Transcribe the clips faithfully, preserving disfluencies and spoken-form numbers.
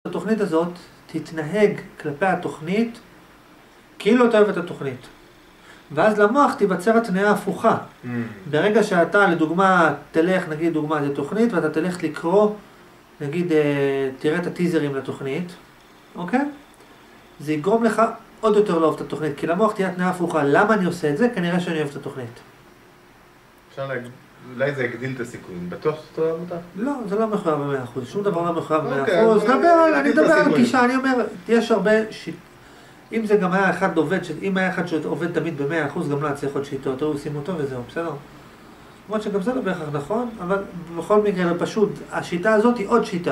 התוכנית הזאת תתנהג כלפי התוכנית כאילו אתה אוהב את התוכנית. ואז למוח תיווצר התנאה הפוכה. Mm. ברגע שאתה, לדוגמה, תלך, נגיד דוגמה, זה תוכנית, ואתה תלך לקרוא, נגיד, תראה את הטיזרים לתוכנית, אוקיי? זה יגרום לך עוד יותר לאהוב את התוכנית, כי למוח תהיה התנאה הפוכה. למה אני עושה את זה? כנראה שאני אוהב את התוכנית. אפשר להגיד, אולי זה יגדיל את הסיכויים. בטוח שאתה אוהב אותה? לא, זה לא מחויב ב-מאה אחוז. שום דבר לא מחויב ב-מאה אחוז. אני מדבר על גישה, אני אומר, יש הרבה שיטות. אם זה גם היה אחד עובד, אם היה אחד שעובד תמיד ב-מאה אחוז, גם לא צריך עוד שיטות, או עושים אותו וזהו, בסדר? למרות שגם זה לא בהכרח נכון, אבל בכל מקרה, פשוט, השיטה הזאת היא עוד שיטה.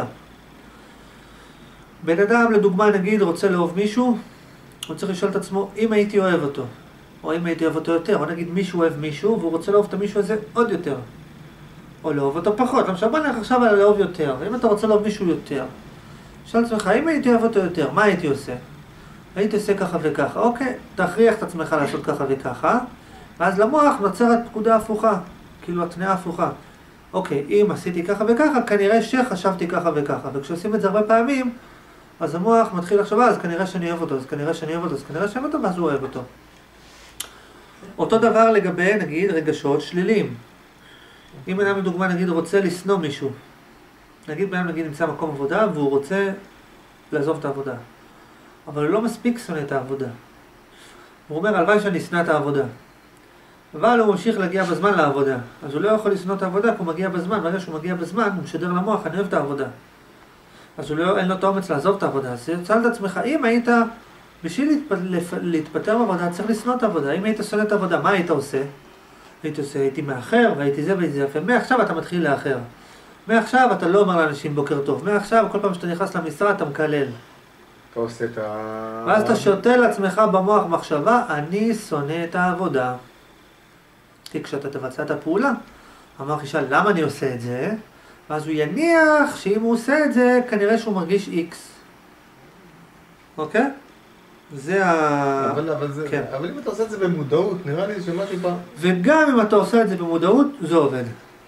בן אדם, לדוגמה, נגיד, רוצה לאהוב מישהו, הוא צריך לשאול את עצמו, אם הייתי אוהב אותו, או אם הייתי אוהב אותו יותר, או נגיד מישהו אוהב מישהו, והוא רוצה לאהוב את המישהו הזה עוד יותר. או לאהוב אותו פחות, למשל, בוא נלך עכשיו על לאהוב יותר. אם אתה רוצה לאהוב מישהו יותר, שאל את עצמך, אם הייתי אוהב אותו יותר, מה הייתי עושה? הייתי עושה ככה וככה, אוקיי, תכריח את עצמך לעשות ככה וככה, ואז למוח נוצרת פקודה הפוכה, כאילו התנאה הפוכה. אוקיי, אם עשיתי ככה וככה, כנראה שחשבתי ככה וככה, וכשעושים את זה הרבה פעמים, אז המוח מתחיל לחשוב, אז כנראה שאני אוהב אותו, אז כנראה שאני אוהב אותו, אז כנראה שאני אוהב אותו, ואז הוא אוהב אותו. אותו דבר לגבי, נגיד, רגשות שליליים. אם אדם לדוגמה, נגיד, רוצה לשנוא מישהו, נגיד, בן אדם, נגיד, נמצא מקום עבודה, והוא רוצה לעזוב את העבודה. אבל הוא לא מספיק שונא את העבודה. הוא אומר, הלוואי שאני אשנא את העבודה. אבל הוא ממשיך להגיע בזמן לעבודה. אז הוא לא יכול לשנוא את העבודה, כי הוא מגיע בזמן. ברגע שהוא מגיע בזמן, הוא משדר למוח, אני אוהב את העבודה. אז הוא לא, אין לו את האומץ לעזוב את העבודה. אז תשאל את עצמך, אם היית, בשביל להתפ... להתפטר בעבודה, צריך לשנוא את העבודה. אם היית שונא את העבודה, מה היית עושה? הייתי עושה, הייתי מאחר, והייתי זה והייתי זה יפה. מעכשיו אתה מתחיל לאחר. מעכשיו אתה לא אומר לאנשים בוקר טוב. מעכשיו, כל פעם שאתה נכנס למשרד, אתה מקלל. אתה עושה את ה... ואז אתה שותה לעצמך במוח מחשבה, אני שונא את העבודה. כי כשאתה תבצע את הפעולה, המוח ישאל, למה אני עושה את זה? ואז הוא יניח שאם הוא עושה את זה, כנראה שהוא מרגיש איקס. אוקיי? זה ה... אבל, אבל, זה... כן. אבל אם אתה עושה את זה במודעות, נראה לי שמשהו בא... וגם אם אתה עושה את זה במודעות, זה עובד.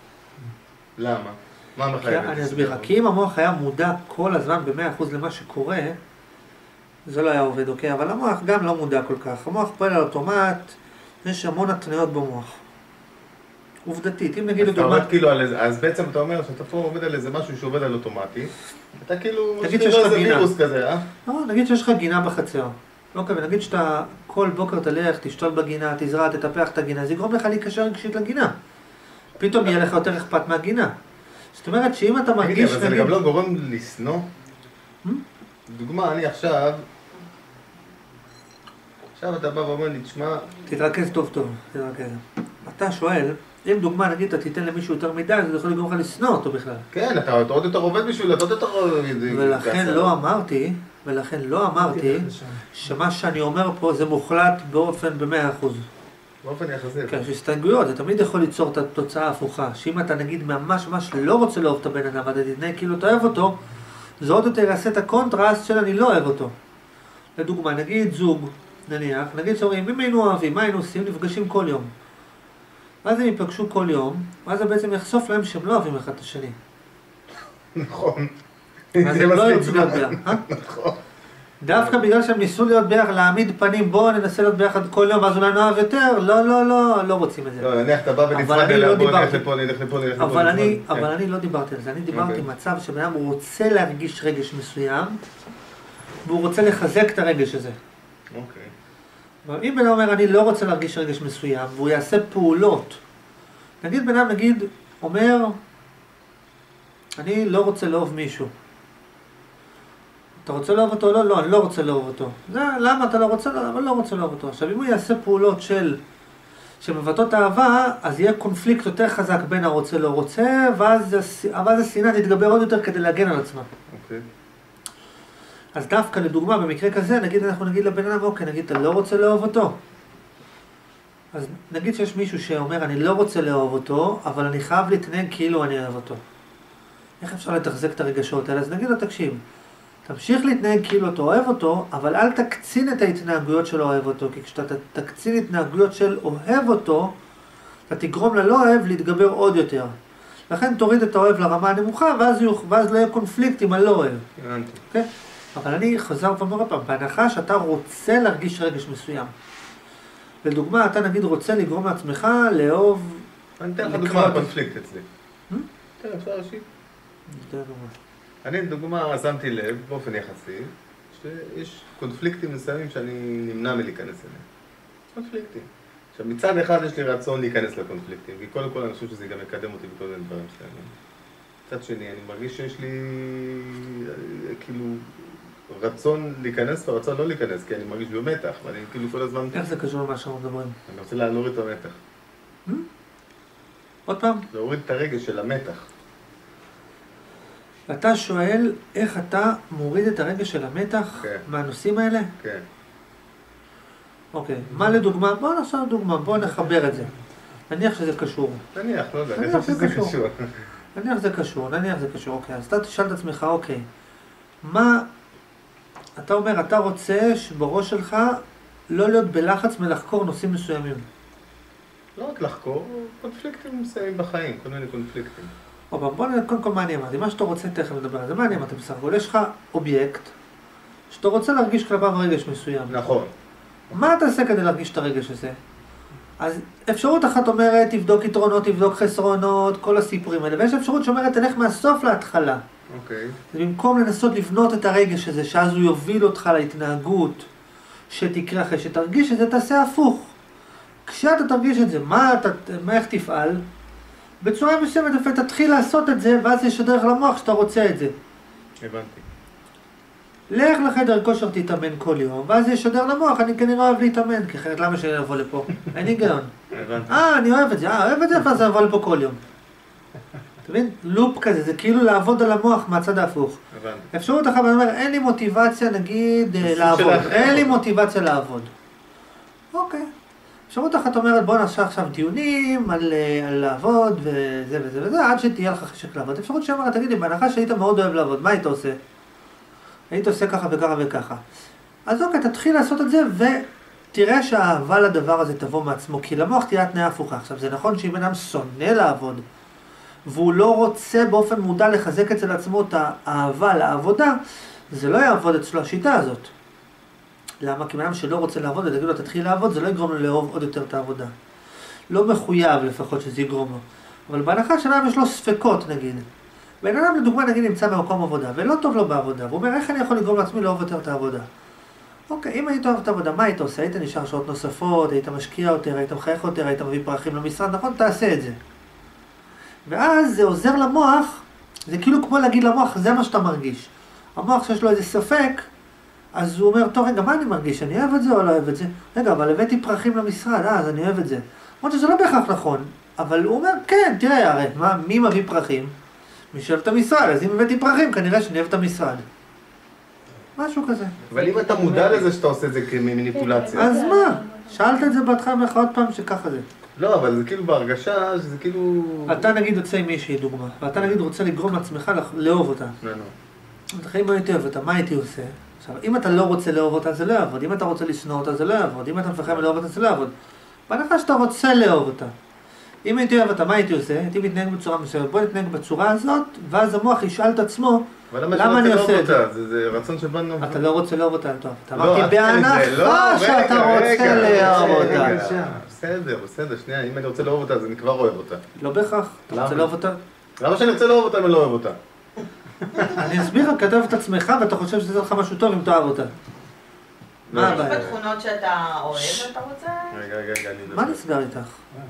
למה? מה מחייב? אני אסביר לך, כי אם המוח היה מודע כל הזמן ב-מאה אחוז למה שקורה, זה לא היה עובד, אוקיי? אבל המוח גם לא מודע כל כך. המוח פועל על אוטומט, יש המון התניות במוח. עובדתית, אם נגיד לדוגמה... אז, כאילו איזה, אז בעצם אתה אומר שאתה פה עובד על איזה משהו שעובד על אוטומטי, אתה כאילו... נגיד שיש לך גינה. כזה, אה? לא, נגיד שיש לך גינה בחצר. לא כזה, נגיד שאתה כל בוקר תלך, תשתול בגינה, תזרע, תטפח את הגינה, זה יגרום לך להיקשר רגשית לגינה. פתאום יהיה לך יותר אכפת מהגינה. זאת אומרת שאם אתה מרגיש... תגידי, אבל זה גם לא גורם לשנוא? דוגמה, אני עכשיו... עכשיו אתה בא ואומר לי, תשמע... תתרכז טוב טוב, תתרכז. אתה שואל, אם דוגמה נגיד אתה תיתן למישהו יותר מדי, זה יכול לגרום לך לשנוא אותו בכלל. כן, אתה עוד יותר עובד בשביל, אתה עוד יותר... ולכן לא אמרתי, ולכן לא אמרתי, שמה שאני אומר פה זה מוחלט באופן ב-מאה אחוז. באופן יחסי. כן, שהסתייגויות, זה תמיד יכול ליצור את התוצאה ההפוכה, שאם אתה נגיד ממש ממש לא רוצה לאהוב את הבן אדם, ואתה תתנהג כאילו אתה אוהב אותו, זה עוד יותר יעשה את הקונטרסט של אני לא אוהב אותו. לדוגמה, נגיד זוג, נניח, נגיד שאומרים, אם היינו אוהבים, מה היינו עושים? נפגשים כל יום. ואז הם ייפגשו כל יום, ואז זה בעצם יחשוף להם שהם לא אוהבים אחד את השני. נכון. אז הם לא ירצו להיות ביחד. נכון. דווקא בגלל שהם ניסו להיות ביחד, להעמיד פנים, בואו ננסה להיות ביחד כל יום, ואז אולי נאהב יותר, לא, לא, לא, לא רוצים את זה. לא, נניח אתה בא ונצמד אליה, בוא נלך לפה, נלך לפה, נלך לפה. אבל אני לא דיברתי על זה, אני דיברתי מצב שבן אדם רוצה להרגיש רגש מסוים, והוא רוצה לחזק את הרגש הזה. אוקיי. אבל אם בן אדם אומר, אני לא רוצה להרגיש רגש מסוים, והוא יעשה פעולות, נגיד בן אדם, נגיד, אומר, אני לא רוצה לאהוב מישהו. אתה רוצה לאהוב אותו? לא, לא, אני לא רוצה לאהוב אותו. זה, למה אתה לא רוצה? לא, אבל לא רוצה לאהוב אותו. עכשיו, אם הוא יעשה פעולות של, שמבטאות אהבה, אז יהיה קונפליקט יותר חזק בין הרוצה לא רוצה, ואז, ואז השנאה תתגבר עוד יותר כדי להגן על עצמה. אוקיי. אז דווקא לדוגמה, במקרה כזה, נגיד, אנחנו נגיד לבן אדם, אוקיי, נגיד, אתה לא רוצה לאהוב אותו. אז נגיד שיש מישהו שאומר, אני לא רוצה לאהוב אותו, אבל אני חייב להתנהג כאילו אני אוהב אותו. איך אפשר לתחזק את הרגשות האלה? אז נגיד לו, תקשיב, תמשיך להתנהג כאילו אתה אוהב אותו, אבל אל תקצין את ההתנהגויות של אוהב אותו, כי כשאתה תקצין התנהגויות של אוהב אותו, אתה תגרום ללא אוהב להתגבר עוד יותר. לכן תוריד את האוהב לרמה הנמוכה, ואז, יוח, ואז לא יהיה קונפליקט עם הלא אוהב. הבנתי. Okay? אבל אני חוזר ואומר פעם, בהנחה שאתה רוצה להרגיש רגש מסוים. לדוגמה, אתה נגיד רוצה לגרום לעצמך לאהוב... אני אתן לך דוגמה על קונפליקט אצלי. תראה, אפשר ראשית. אני לדוגמה שמתי לב, באופן יחסי, שיש קונפליקטים מסוימים שאני נמנע מלהיכנס אליהם. קונפליקטים. עכשיו, מצד אחד יש לי רצון להיכנס לקונפליקטים, כי קודם כל אני חושב שזה גם יקדם אותי בכל מיני דברים שלנו. מצד שני, אני מרגיש שיש לי, כאילו, רצון להיכנס ורצון לא להיכנס, כי אני מרגיש במתח, ואני כאילו כל הזמן... איך זה קשור למה שאנחנו מדברים? אני רוצה להוריד את המתח. עוד פעם? להוריד את הרגש של המתח. אתה שואל איך אתה מוריד את הרגש של המתח מהנושאים האלה? כן. אוקיי, מה לדוגמה? בואו נעשה דוגמה, בואו נחבר את זה. נניח שזה קשור. נניח, לא יודע, אני חושב שזה קשור. נניח זה קשור, נניח זה קשור, אוקיי. אז אתה תשאל את עצמך, אוקיי, מה... אתה אומר, אתה רוצה שבראש שלך לא להיות בלחץ מלחקור נושאים מסוימים. לא רק לחקור, קונפליקטים מסוימים בחיים, כל מיני קונפליקטים. אוקיי, בואו נראה קודם כל מה אני אמרתי. מה שאתה רוצה תכף לדבר על זה, מה אני אמרתי בסך הכל? יש לך אובייקט שאתה רוצה להרגיש כלפיו רגש מסוים. נכון. מה אתה עושה כדי להרגיש את הרגש הזה? אז אפשרות אחת אומרת, תבדוק יתרונות, תבדוק חסרונות, כל הסיפורים האלה. ויש אפשרות שאומרת, תלך מהסוף להתחלה. אוקיי. במקום לנסות לבנות את הרגש הזה, שאז הוא יוביל אותך להתנהגות שתקרה אחרי שתרגיש את זה, תעשה הפוך. כשאתה תרגיש את זה, מה אתה, מה איך תפעל? בצורה מסוימת, תתחיל לעשות את זה, ואז יש דרך למוח שאתה רוצה את זה. הבנתי. לך לחדר כושר תתאמן כל יום, ואז יש שדר למוח, אני כנראה אוהב להתאמן, כי אחרת למה שאני אבוא לפה? אין היגיון. הבנתי. אה, אני אוהב את זה, אה, אוהב את זה, ואז אני אבוא לפה כל יום. אתה מבין? לופ כזה, זה כאילו לעבוד על המוח מהצד ההפוך. הבנתי. אפשרות אחת, אני אומר, אין לי מוטיבציה, נגיד, לעבוד. אין לי מוטיבציה לעבוד. אוקיי. אפשרות אחת אומרת, בוא נעשה עכשיו דיונים על, על לעבוד וזה וזה וזה, עד שתהיה לך חשק לעבוד. אפשרות שאומרת, תגיד לי, בהנחה שהיית מאוד אוהב לעבוד, מה היית עושה? היית עושה ככה וככה וככה. אז אוקיי, תתחיל לעשות את זה ותראה שהאהבה לדבר הזה תבוא מעצמו, כי למוח תהיה התנאה הפוכה. עכשיו, זה נכון שאם אדם שונא לעבוד, והוא לא רוצה באופן מודע לחזק אצל עצמו את האהבה לעבודה, זה לא יעבוד אצלו השיטה הזאת. למה? כי אדם שלא רוצה לעבוד, ותגיד לו, תתחיל לעבוד, זה לא יגרום לו לאהוב עוד יותר את העבודה. לא מחויב לפחות שזה יגרום לו. אבל בהנחה שאדם יש לו ספקות, נגיד. בן אדם לדוגמה נגיד נמצא במקום עבודה, ולא טוב לו בעבודה, והוא אומר, איך אני יכול לגרום לעצמי לאהוב יותר את העבודה? אוקיי, אם היית אוהב את העבודה, מה היית עושה? היית נשאר שעות נוספות, היית משקיע יותר, היית מחייך יותר, היית מביא פרחים למשרד, נכון? תעשה את זה. ואז זה עוזר למוח, זה כאילו כמו להגיד למוח, זה מה שאתה מרגיש. המוח שיש לו איזה ספק, אז הוא אומר, טוב, רגע, מה אני מרגיש? אני אוהב את זה או לא אוהב את זה? רגע, אבל הבאתי פרחים למשרד, אה, אז אני אוהב את זה. למרות שזה לא בהכרח נכון, אבל הוא אומר, כן, תראה, הרי, מה, מי מביא פרחים? מי שאוהב את המשרד, אז אם הבאתי פרחים, כנראה שאני אוהב את המשרד. משהו כזה. אבל אם אתה מודע לזה שאתה עושה את זה כמניפולציה. אז מה? שאלת את זה בהתחלה ממך עוד פעם שככה זה. לא, אבל זה כאילו בהרגשה שזה כאילו... אתה נגיד יוצא עם מישהי דוגמה, ואתה נגיד רוצה לגרום לעצמך לאהוב אותה. לא, לא. אתה אם הייתי אוהב אותה, מה הייתי עושה? עכשיו, אם אתה לא רוצה לאהוב אותה, זה לא יעבוד. אם אתה רוצה לשנוא אותה, זה לא יעבוד. אם אתה מפחד מלאהוב אותה, זה לא יעבוד. בהנחה שאתה רוצה לאהוב אותה. אם הייתי אוהב אותה, מה הייתי עושה? הייתי מתנהג בצורה מסוימת. בוא נתנהג בצורה הזאת, ואז המוח ישאל את עצמו, למה אני עושה את זה? זה רצון שבאנו... אתה לא רוצה לאהוב אותה, טוב. אתה אמרתי בהנחה שאתה רוצה לאהוב אותה. בסדר, בסדר, שנייה, אם אני רוצה לאהוב אותה, אז אני כבר אוהב אותה. לא בהכרח. אתה רוצה לאהוב אותה? למה שאני רוצה לאהוב אותה אם אני לא אוהב אותה? אני אסביר לך, כתב את עצמך ואתה חושב שזה לך משהו טוב אם תאהב אותה. מה הבעיה? יש בתכונות שאתה אוהב ואתה רוצה? רגע, רגע, רגע, אני... מה נסגר איתך?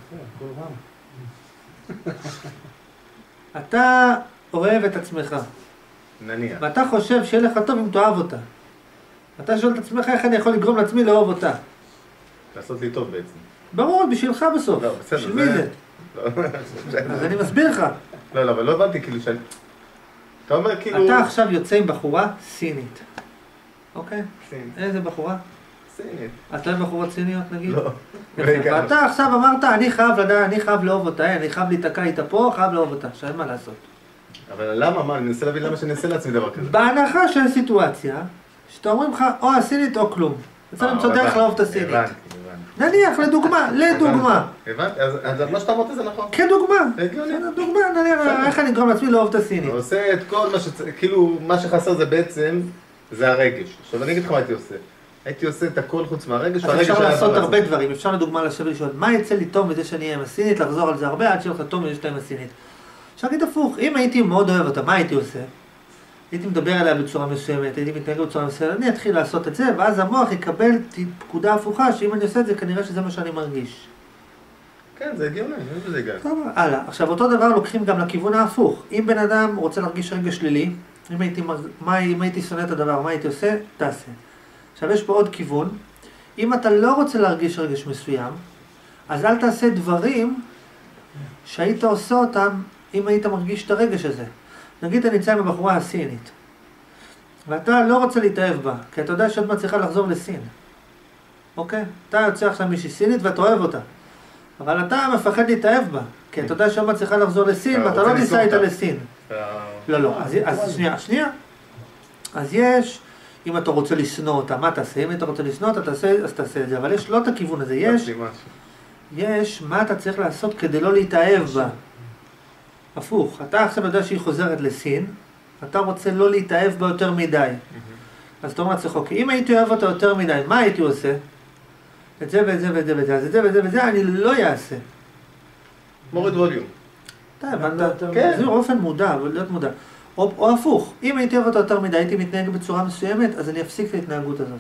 אתה אוהב את עצמך. נניח. ואתה חושב שיהיה לך טוב אם תאהב אותה. אתה שואל את עצמך איך אני יכול לגרום לעצמי לאהוב אותה. לעשות לי טוב בעצם. ברור, בשבילך בסוף. לא, בסדר. בשביל מי זה? אז אני מסביר לך. לא, לא, אבל לא הבנתי כאילו שאני... אתה אומר כאילו... אתה עכשיו יוצא עם בחורה סינית. אוקיי? סינית. איזה בחורה? סינית. את לא עם בחורות סיניות נגיד? לא. ואתה עכשיו אמרת, אני חייב לדעת, אני חייב לאהוב אותה, אני חייב להתקע איתה פה, חייב לאהוב אותה. שאין מה לעשות. אבל למה? מה? אני מנסה להבין למה שאני אעשה לעצמי דבר כזה. בהנחה של סיטואציה, שאתה אומרים לך, או הסינית או כלום. אתה למצוא דרך לאהוב את הסינית. הבנתי, הבנתי. נניח, לדוגמה, לדוגמה. הבנתי, אז מה שאתה אמרת זה נכון. כדוגמה. הגיוני. דוגמה, נניח, איך אני אגרום לעצמי לאהוב את הסינית. הוא עושה את כל מה שצריך, כאילו, מה שחסר זה בעצם, זה הרגש. עכשיו אני אגיד לך מה הייתי עושה. הייתי עושה את הכל חוץ מהרגש, אז אפשר לעשות הרבה דברים. אפשר לדוגמה לשבת לשאול, מה יצא לי טוב מזה שאני אהיה עם הסינית, לחזור על זה הרבה עד שיהיה לך טוב מזה שאתה עם הסינית. אפשר להגיד הפוך, אם הייתי מאוד אוהב אותה, מה הייתי עושה? הייתי מדבר עליה בצורה מסוימת, הייתי מתנהג בצורה מסוימת, אני אתחיל לעשות את זה, ואז המוח יקבל פקודה הפוכה, שאם אני עושה את זה, כנראה שזה מה שאני מרגיש. כן, זה הגיוני, זה הגיוני. טוב, הלאה. עכשיו, אותו דבר לוקחים גם לכיוון ההפוך. אם בן אדם רוצה להרגיש רגש שלילי, אם הייתי, מה, אם הייתי שונא את הדבר, מה הייתי עושה? תעשה. עכשיו, יש פה עוד כיוון. אם אתה לא רוצה להרגיש רגש מסוים, אז אל תעשה דברים שהיית עושה אותם אם היית מרגיש את הרגש הזה. נגיד, אתה נמצא עם הבחורה הסינית, ואתה לא רוצה להתאהב בה, כי אתה יודע שעוד מעט צריכה לחזור לסין. אוקיי? אתה יוצא עכשיו מישהי סינית ואתה אוהב אותה. אבל אתה מפחד להתאהב בה, כי אתה יודע שעוד מעט צריכה לחזור לסין, ואתה לא ניסה איתה לסין. לא, לא. אז שנייה, שנייה. אז יש, אם אתה רוצה לשנוא אותה, מה תעשה? אם אתה רוצה לשנוא אותה, אז תעשה את זה. אבל יש לא את הכיוון הזה. יש, יש מה אתה צריך לעשות כדי לא להתאהב בה. הפוך, אתה עכשיו יודע שהיא חוזרת לסין, אתה רוצה לא להתאהב בה יותר מדי. אז אתה אומר לעצמך, אוקיי, אם הייתי אוהב אותה יותר מדי, מה הייתי עושה? את זה ואת זה ואת זה ואת זה, אז את זה ואת זה ואת זה אני לא אעשה. מוריד ווליום. אתה הבנת? כן. זה אופן מודע, אבל להיות מודע. או, או הפוך, אם הייתי אוהב אותה יותר מדי, הייתי מתנהג בצורה מסוימת, אז אני אפסיק את ההתנהגות הזאת.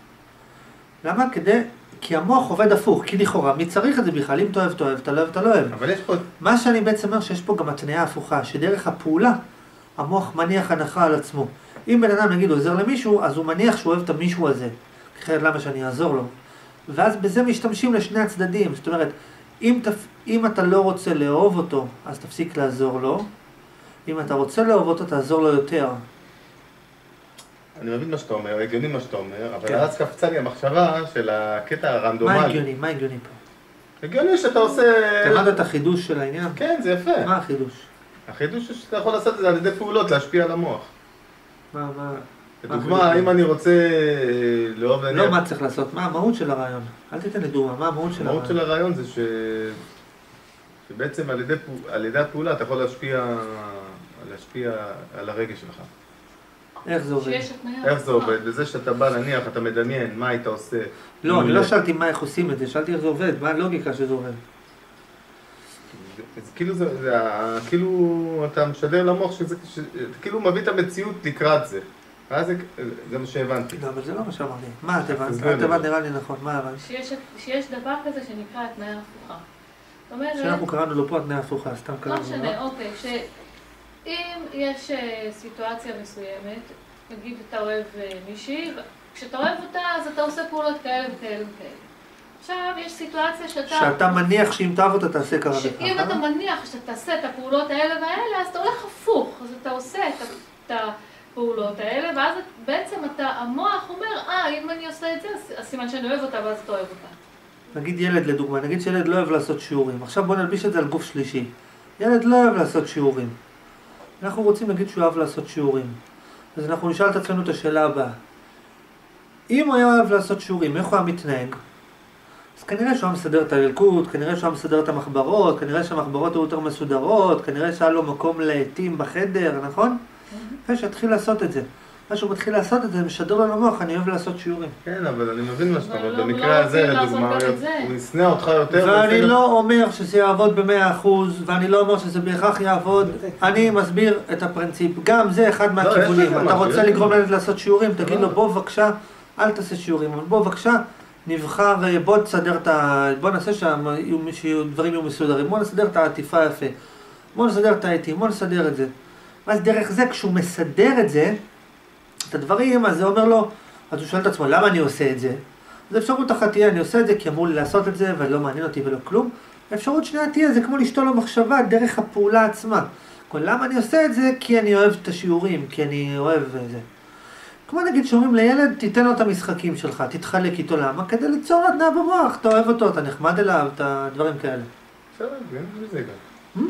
למה? כדי... כי המוח עובד הפוך, כי לכאורה, מי צריך את זה בכלל? אם אתה אוהב, אתה אוהב, אתה לא אוהב, אתה לא אוהב. אבל יש פה... מה שאני בעצם אומר, שיש פה גם התניה הפוכה, שדרך הפעולה, המוח מניח הנחה על עצמו. אם בן אדם, נגיד, עוזר למישהו, אז הוא מניח שהוא אוהב את המישהו הזה. אחרת למה שאני אעזור לו? ואז בזה משתמשים לשני הצדדים. זאת אומרת, אם, תפ... אם אתה לא רוצה לאהוב אותו, אז תפסיק לעזור לו. אם אתה רוצה לאהוב אותו, תעזור לו יותר. אני מבין מה שאתה אומר, הגיוני מה שאתה אומר, אבל אז קפצה לי המחשבה של הקטע הרנדומלי. מה הגיוני? מה הגיוני פה? הגיוני שאתה עושה... תלמד את החידוש של העניין? כן, זה יפה. מה החידוש? החידוש הוא שאתה יכול לעשות את זה על ידי פעולות, להשפיע על המוח. מה, מה? לדוגמה, אם אני רוצה לאהוב... לא מה צריך לעשות, מה המהות של הרעיון? אל תיתן לדוגמה, מה המהות של הרעיון? המהות של הרעיון זה ש... שבעצם על ידי, על ידי הפעולה אתה יכול להשפיע, להשפיע על הרגש שלך. איך זה עובד? איך זה עובד? בזה שאתה בא להניח, אתה מדמיין, מה היית עושה? לא, אני לא שאלתי מה איך עושים את זה, שאלתי איך זה עובד, מה הלוגיקה שזה עובד? זה כאילו, זה, כאילו אתה משדר למוח שזה, כאילו מביא את המציאות לקראת זה. ואז זה מה שהבנתי. לא, אבל זה לא מה שאמרתי. מה את הבנת? את הבנת נראה לי נכון, מה הבנת? שיש דבר כזה שנקרא התניה הפוכה. שאנחנו קראנו לו פה התניה הפוכה, סתם קראנו. לא משנה, אוקיי, שאם יש סיטואציה מסוימת, נגיד אתה אוהב מישהי, כשאתה אוהב אותה אז אתה עושה פעולות כאלה וכאלה וכאלה. עכשיו יש סיטואציה שאתה... שאתה מניח שאם תאהב אותה תעשה ככה וככה. שאם אתה מניח שאתה תעשה את הפעולות האלה והאלה, אז אתה הולך הפוך, אז אתה עושה את הפעולות האלה, ואז בעצם אתה, המוח אומר, אה, אם אני עושה את זה, אז סימן שאני אוהב אותה, ואז אתה אוהב אותה. נגיד ילד לדוגמה, נגיד שילד לא אוהב לעשות שיעורים. עכשיו בוא נלביש את זה על גוף שלישי. ילד לא אוהב לעשות שיעורים. אנחנו רוצים להגיד שהוא אוהב לעשות שיעורים. אז אנחנו נשאל את עצמנו את השאלה הבאה. אם הוא היה אוהב לעשות שיעורים, איך הוא היה מתנהג? אז כנראה שהוא היה מסדר את הילקוט, כנראה שהוא היה מסדר את המחברות, כנראה שהמחברות היו יותר מסודרות, כנראה שהיה לו מקום לעתים בחדר, נכון? אחרי שהתחיל לעשות את זה. מה שהוא מתחיל לעשות את זה, משדר לו למוח, אני אוהב לעשות שיעורים. כן, אבל אני מבין מה שאתה אומר, במקרה הזה, לדוגמה, הוא ישנא אותך יותר. ואני לא אומר שזה יעבוד במאה אחוז, ואני לא אומר שזה בהכרח יעבוד, אני מסביר את הפרינציפ. גם זה אחד מהכיוונים. אתה רוצה לגרום לילד לעשות שיעורים, תגיד לו, בוא בבקשה, אל תעשה שיעורים, אבל בוא בבקשה, נבחר, בוא תסדר את ה... בוא נעשה שדברים יהיו מסודרים, בוא נסדר את העטיפה יפה, בוא נסדר את העתים, בוא נסדר את זה. ואז דרך זה, כשהוא מסדר את זה, את הדברים, אז זה אומר לו, אז הוא שואל את עצמו, למה אני עושה את זה? אז האפשרות אחת תהיה, אני עושה את זה כי אמרו לי לעשות את זה, ולא מעניין אותי ולא כלום. האפשרות שנייה תהיה, זה כמו לשתול לו מחשבה דרך הפעולה עצמה. למה אני עושה את זה? כי אני אוהב את השיעורים, כי אני אוהב את זה. כמו נגיד שאומרים לילד, תיתן לו את המשחקים שלך, תתחלק איתו למה? כדי ליצור התנאה במוח, אתה אוהב אותו, אתה נחמד אליו, את הדברים כאלה. בסדר, זה גם.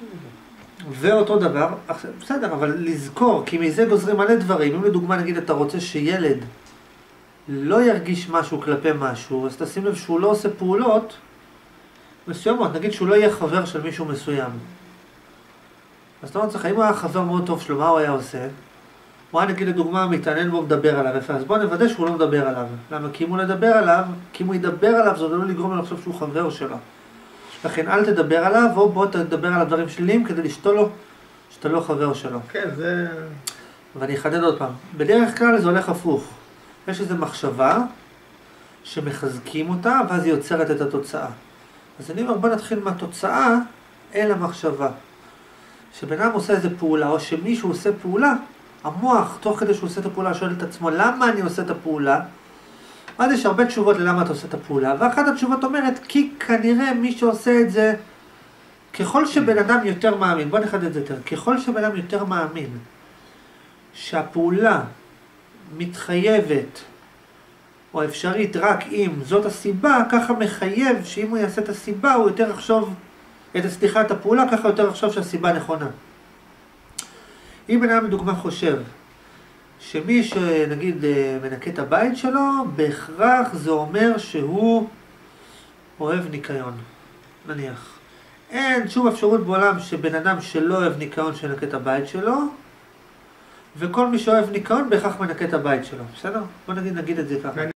ואותו דבר, בסדר, אבל לזכור, כי מזה גוזרים מלא דברים. אם לדוגמה נגיד אתה רוצה שילד לא ירגיש משהו כלפי משהו, אז תשים לב שהוא לא עושה פעולות מסוימות, נגיד שהוא לא יהיה חבר של מישהו מסוים. אז אתה אומר לך, אם הוא היה חבר מאוד טוב שלו, מה הוא היה עושה? הוא היה נגיד לדוגמה מתעניין בו מדבר עליו, אז בוא נוודא שהוא לא מדבר עליו. למה? כי אם הוא לדבר עליו, כי אם הוא ידבר עליו, זה לא לגרום לו לחשוב שהוא חבר שלו. לכן אל תדבר עליו, או בוא תדבר על הדברים שליליים כדי לשתול לו שאתה לא חבר שלו. כן, זה... ואני אחדד עוד פעם, בדרך כלל זה הולך הפוך. יש איזו מחשבה שמחזקים אותה, ואז היא יוצרת את התוצאה. אז אני אומר, בוא נתחיל מהתוצאה אל המחשבה. שבן אדם עושה איזו פעולה, או שמישהו עושה פעולה, המוח, תוך כדי שהוא עושה את הפעולה, שואל את עצמו, למה אני עושה את הפעולה? אז יש הרבה תשובות ללמה אתה עושה את הפעולה, ואחת התשובות אומרת, כי כנראה מי שעושה את זה, ככל שבן אדם יותר מאמין, בוא נחדד את זה יותר, ככל שבן אדם יותר מאמין, שהפעולה מתחייבת, או אפשרית רק אם זאת הסיבה, ככה מחייב שאם הוא יעשה את הסיבה, הוא יותר יחשוב, את הסליחה, את הפעולה, ככה יותר יחשוב שהסיבה נכונה. אם בן אדם לדוגמה חושב, שמי שנגיד מנקה את הבית שלו, בהכרח זה אומר שהוא אוהב ניקיון, נניח. אין שום אפשרות בעולם שבן אדם שלא אוהב ניקיון שנקה את הבית שלו, וכל מי שאוהב ניקיון בהכרח מנקה את הבית שלו, בסדר? בוא נגיד, נגיד את זה ככה.